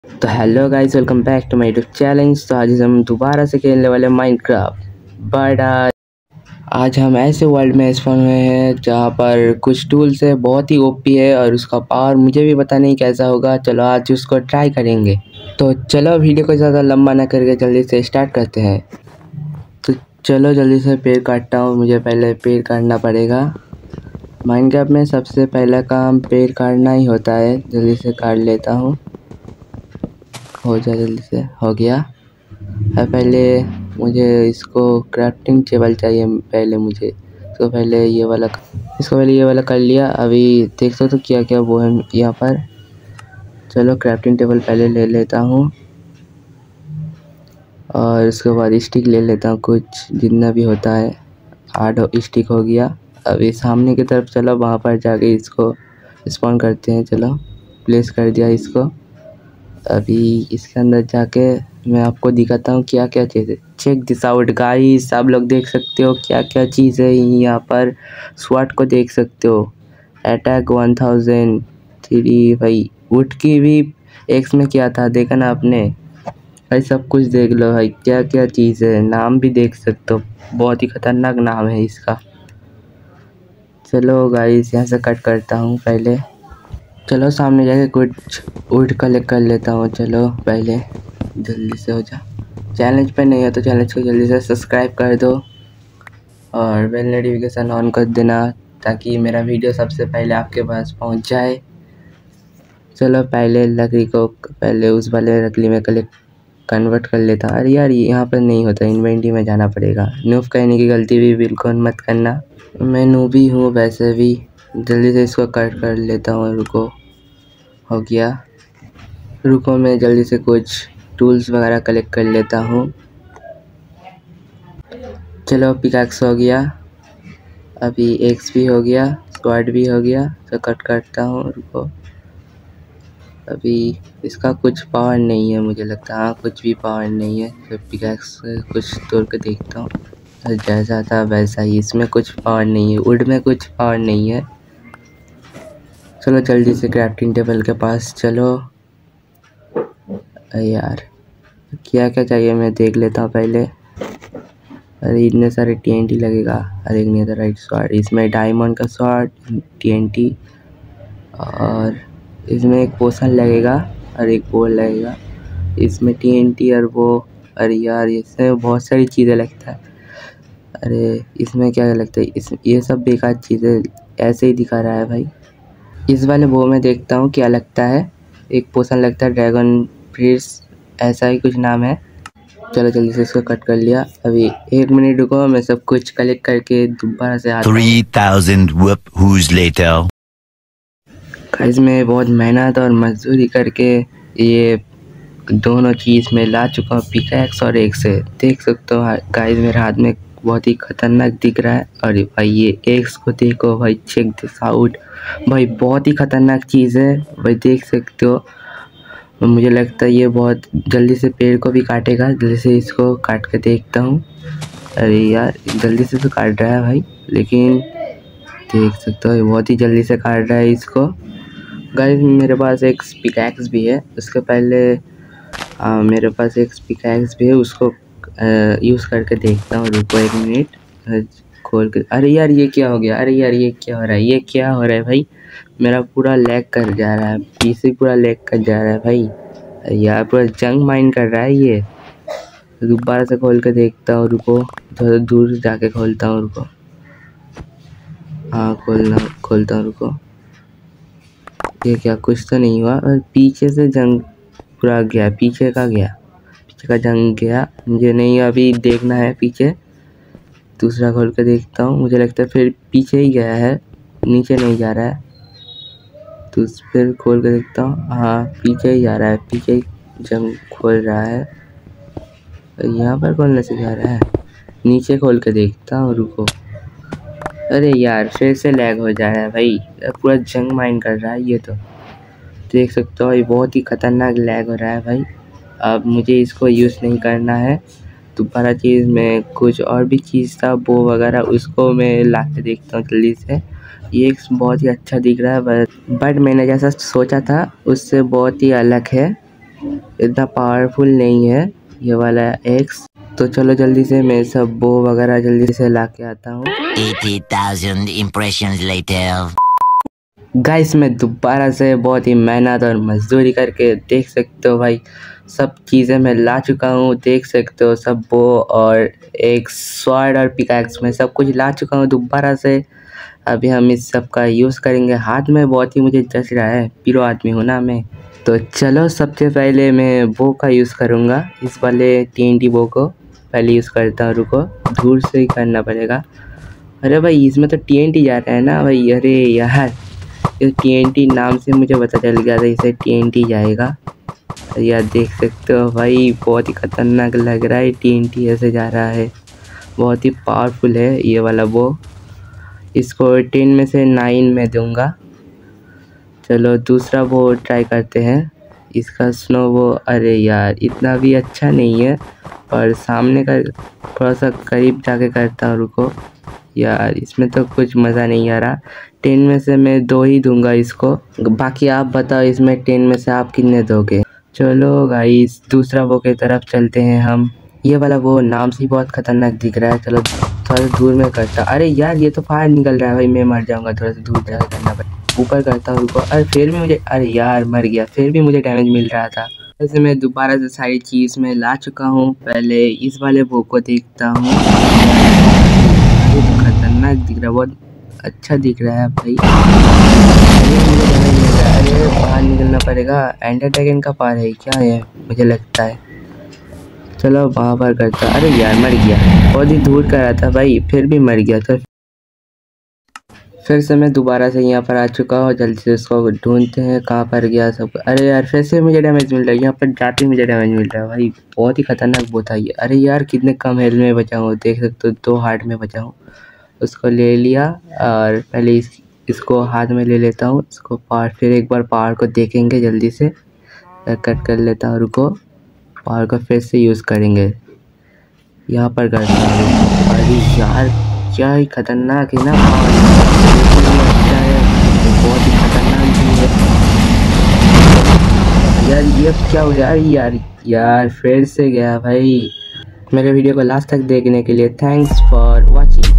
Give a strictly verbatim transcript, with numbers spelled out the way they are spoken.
तो hello guys, welcome back to my YouTube challenge. तो आज हम दोबारा से खेलने वाले माइनक्राफ्ट। बट आज आज हम ऐसे वर्ल्ड में स्पॉन हुए हैं जहाँ पर कुछ टूल्स है, बहुत ही ओपी है और उसका पावर मुझे भी पता नहीं कैसा होगा। चलो आज उसको ट्राई करेंगे। तो चलो वीडियो को ज़्यादा लंबा ना करके जल्दी से स्टार्ट करते हैं। तो चलो जल्दी से पेड़ काटता हूँ, मुझे पहले पेड़ काटना पड़ेगा। माइनक्राफ्ट में सबसे पहला काम पेड़ काटना ही होता है। जल्दी से काट लेता हूँ, हो जाए जल्दी से। हो गया है। पहले मुझे इसको क्राफ्टिंग टेबल चाहिए। पहले मुझे इसको पहले ये वाला इसको पहले ये वाला कर लिया। अभी देख सकते हो क्या क्या वो है यहाँ पर। चलो क्राफ्टिंग टेबल पहले ले लेता हूँ और उसके बाद स्टिक ले लेता हूँ, कुछ जितना भी होता है। आठ स्टिक हो गया। अभी सामने की तरफ चलो, वहाँ पर जाके इसको स्पॉन करते हैं। चलो प्लेस कर दिया इसको। अभी इसके अंदर जाके मैं आपको दिखाता हूँ क्या क्या चीज़ है। चेक दिस आउट गाइस, आप लोग देख सकते हो क्या क्या चीज़ है यहाँ पर। स्वाट को देख सकते हो, अटैक वन थाउजेंड थ्री। भाई वुड की भी एक्स में क्या था देखा ना आपने भाई। सब कुछ देख लो भाई, क्या क्या चीज़ है। नाम भी देख सकते हो, बहुत ही खतरनाक नाम है इसका। चलो गाइस यहाँ से कट करता हूँ पहले। चलो सामने जाके कुछ वुड कलेक्ट कर लेता हूँ। चलो पहले जल्दी से हो जा। चैलेंज पे नहीं हो तो चैलेंज को जल्दी से सब्सक्राइब कर दो और बेल नोटिफिकेशन ऑन कर देना ताकि मेरा वीडियो सबसे पहले आपके पास पहुंच जाए। चलो पहले लकड़ी को पहले उस वाले लकड़ी में कलेक्ट कन्वर्ट कर लेता। अरे यार यहाँ पर नहीं होता, इन्वेंटरी में जाना पड़ेगा। नूब कहने की गलती भी बिल्कुल मत करना, मैं नूबी हूँ वैसे भी। जल्दी से इसको कट कर लेता हूँ। रुको, हो गया। रुको मैं जल्दी से कुछ टूल्स वगैरह कलेक्ट कर लेता हूँ। चलो पिकैक्स हो गया, अभी एक्स भी हो गया, स्क्वाड भी हो गया। तो कट करता हूँ। रुको, अभी इसका कुछ पावर नहीं है मुझे लगता। हाँ कुछ भी पावर नहीं है। तो पिकैक्स कुछ तोड़ के देखता हूँ, जैसा था वैसा ही। इसमें कुछ पावर नहीं है, वुड में कुछ पावर नहीं है। चलो जल्दी से क्राफ्टिंग टेबल के पास चलो। यार क्या क्या चाहिए मैं देख लेता हूँ पहले। अरे इतने सारे टीएनटी लगेगा। अरे नहीं तो राइट स्वॉर्ड, इसमें डायमंड का स्वॉर्ड, टीएनटी, और इसमें एक पोशन लगेगा और एक बोल लगेगा। इसमें टीएनटी और वो। अरे यार इसमें बहुत सारी चीज़ें लगता है। अरे इसमें क्या लगता है, इस ये सब बेकार चीज़ें ऐसे ही दिखा रहा है भाई। इस वाले वो में देखता हूँ क्या लगता है। एक पोशन लगता है ड्रैगन फ्रीज, ऐसा ही कुछ नाम है। चलो जल्दी से इसको कट कर लिया। अभी एक मिनट रुको, मैं सब कुछ कलेक्ट करके दोबारा से आता हूँ। three thousand who's later. Guys मैं बहुत मेहनत और मजदूरी करके ये दोनों चीज़ में ला चुका हूँ, पिकैक्स और एक से। देख सकते हो गाइस मेरे हाथ में बहुत ही खतरनाक दिख रहा है। और भाई ये एक्स को देखो भाई, चेक दिस आउट भाई, बहुत ही खतरनाक चीज़ है भाई, देख सकते हो। मुझे लगता है ये बहुत जल्दी से पेड़ को भी काटेगा। जल्दी से इसको काट के देखता हूँ। अरे यार जल्दी से तो काट रहा है भाई, लेकिन देख सकते हो बहुत ही जल्दी से काट रहा है इसको। गाइस मेरे पास एक पिकैक्स भी है। उसके पहले आ, मेरे पास एक पिकैक्स भी है, उसको यूज़ करके देखता हूँ। रुको एक मिनट खोल के। अरे यार ये क्या हो गया, अरे यार ये क्या हो रहा है, ये क्या हो रहा है भाई। मेरा पूरा लैग कर जा रहा है, पीसी पूरा लैग कर जा रहा है भाई। यार पूरा जंग माइन कर रहा है ये। दोबारा से खोल के देखता हूँ। रुको थोड़ा दूर जाके खोलता हूँ। रुको, हाँ खोलना खोलता हूँ। रुको, ये क्या, कुछ तो नहीं हुआ। और पीछे से जंग पूरा गया, पीछे का गया, पीछे का जंग गया। मुझे नहीं अभी देखना है पीछे। दूसरा खोल के देखता हूँ, मुझे लगता है फिर पीछे ही गया है, नीचे नहीं जा रहा है। तो फिर खोल के देखता हूँ, हाँ पीछे ही जा रहा है, पीछे ही जंग खोल रहा है। यहाँ पर खोलने से जा रहा है, नीचे खोल के देखता हूँ। रुको, अरे यार फिर से लैग हो जा रहा है भाई, पूरा जंग माइन कर रहा है ये। तो देख सकते हो ये बहुत ही खतरनाक लैग हो रहा है भाई। अब मुझे इसको यूज़ नहीं करना है। दोबारा चीज़ में कुछ और भी चीज़ था वो वगैरह, उसको मैं ला के देखता हूँ जल्दी से। ये बहुत ही अच्छा दिख रहा है, बट बट मैंने जैसा सोचा था उससे बहुत ही अलग है। इतना पावरफुल नहीं है ये वाला एक्स। तो चलो जल्दी से मैं सब बो वगैरह जल्दी से ला के आता हूँ। eighty thousand impressions later. Guys मैं दोबारा से बहुत ही मेहनत और मजदूरी करके देख सकते हो भाई सब चीज़ें मैं ला चुका हूँ। देख सकते हो सब बो और एक स्वॉर्ड और पिकैक्स में सब कुछ ला चुका हूँ दोबारा से। अभी हम इस सब का यूज़ करेंगे। हाथ में बहुत ही मुझे जच रहा है, पीरो आदमी हूँ ना मैं। तो चलो सबसे पहले मैं बो का यूज़ करूँगा, इस वाले टीएनटी बो को पहले यूज़ करता हूँ। रुको, दूर से ही करना पड़ेगा। अरे भाई इसमें तो टीएनटी जा रहा है ना भाई। अरे यार इस टीएनटी नाम से मुझे पता चल गया था इसे टीएनटी जाएगा। यार देख सकते हो भाई बहुत ही ख़तरनाक लग रहा है, टीएनटी ऐसे जा रहा है। बहुत ही पावरफुल है ये वाला वो। इसको टेन में से नाइन में दूंगा। चलो दूसरा वो ट्राई करते हैं, इसका स्नो वो। अरे यार इतना भी अच्छा नहीं है, पर सामने का थोड़ा सा करीब जाके करता हूँ। रुको यार इसमें तो कुछ मज़ा नहीं आ रहा। टेन में से मैं दो ही दूंगा इसको, बाकी आप बताओ इसमें टेन में से आप कितने दोगे। चलो गाइस दूसरा वो की तरफ चलते हैं हम। ये वाला वो नाम से बहुत ख़तरनाक दिख रहा है। चलो थोड़ा दूर में करता। अरे यार ये तो फायर निकल रहा है भाई, मैं मर जाऊँगा। थोड़ा सा दूर जाकर करना पड़ेगा। ऊपर करता हूँ रुको। अरे फिर भी मुझे, अरे यार मर गया, फिर भी मुझे डैमेज मिल रहा था। वैसे मैं दोबारा से सारी चीज़ में ला चुका हूँ। पहले इस वाले वो को देखता हूँ, ये तो खतरनाक दिख रहा है, बहुत अच्छा दिख रहा है भाई। अरे बाहर निकलना पड़ेगा। एंडर ड्रैगन का पार है क्या है मुझे लगता है। चलो वहाँ पर करता। अरे यार मर गया, बहुत ही दूर कर रहा था भाई, फिर भी मर गया। तो फिर से मैं दोबारा से यहाँ पर आ चुका हूँ। जल्दी से उसको ढूंढते हैं कहाँ पर गया सब। अरे यार फिर से मुझे डैमेज मिल रहा है, यहाँ पर जाते मुझे डैमेज मिल रहा है भाई। बहुत ही खतरनाक वो था ये। अरे यार कितने कम हेल्थ में बचा हूँ, देख सकते हो दो हार्ट में बचा हूँ। उसको ले लिया और पहले इस इसको हाथ में ले लेता हूँ इसको पार। फिर एक बार पावर को देखेंगे जल्दी से, कट कर लेता हूँ। रुको पावर को फिर से यूज़ करेंगे, यहाँ पर करता हूँ। अरे यार क्या ही खतरनाक है ना, अच्छा है, बहुत ही खतरनाक भी है यार। ये क्या हो गया यार, यार फिर से गया भाई। मेरे वीडियो को लास्ट तक देखने के लिए थैंक्स फॉर वॉचिंग।